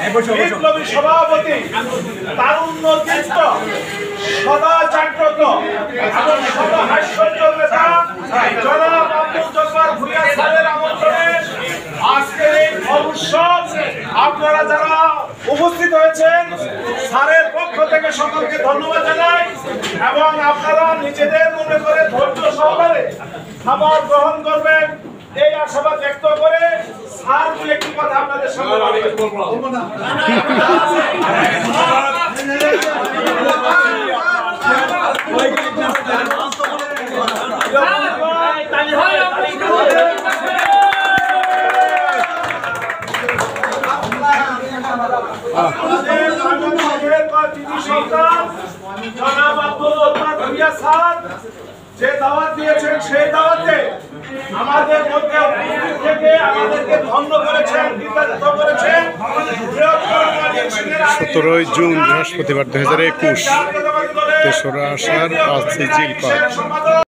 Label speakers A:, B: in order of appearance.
A: বিপ্লবী সভাপতি, তারুণ্য তীর্থ, সদা জাগ্রত এবং সদা হাস্যোজ্জ্বল নেতা জনাব আব্দুল জব্বার ভূঁইয়া স্যারের আমন্ত্রণে আজকের এই উৎসব আপনারা যারা উপস্থিত হয়েছেন স্যারের পক্ষ থেকে সকলকে ধন্যবাদ জানাই এবং আপনারা নিজেদের মনে করে ধৈর্য সহকারে খাবার গ্রহণ করবেন এই আশাবাদ ব্যক্ত করে স্যার দু একটি কথা আপনাদের সামনে বলবো না। যে দাওয়াত দিয়েছেন সেই দাওয়াতে আমাদের মধ্যে থেকে আমাদেরকে ধন্য করেছেন, বিতাড়িত করেছেন।
B: 17 জুন বৃহস্পতিবার 2021 তেসরা আষাঢ় 5 জিলকদ।